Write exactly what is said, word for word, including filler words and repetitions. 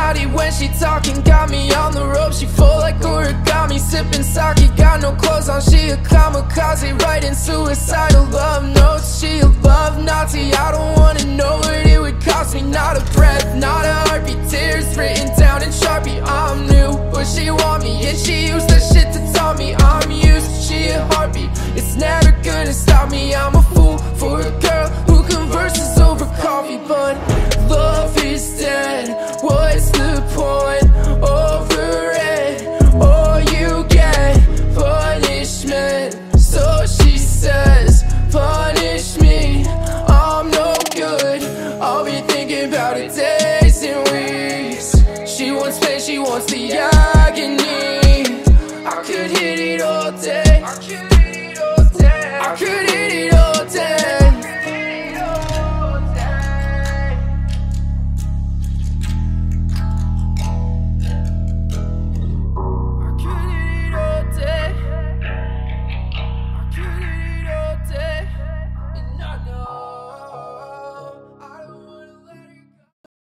Illuminati when she talking, got me on the rope. She full like origami, sipping sake, got no clothes on. She a kamikaze, writing suicidal love notes. She a love Nazi, I don't wanna know what it would cost me. Not a breath, not a heartbeat, tears written down in Sharpie. I'm new, but she want me, and she used that shit to taunt me. I'm used, she a heartbeat, it's never gonna stop me. I'm a fool for a girl who converses over coffee, but love is dead, what's the point over it? All you get, punishment. So she says, punish me, I'm no good. I'll be thinking about it days and weeks. She wants pain, she wants the agony. I could hit it all day, I could hit it all day. I could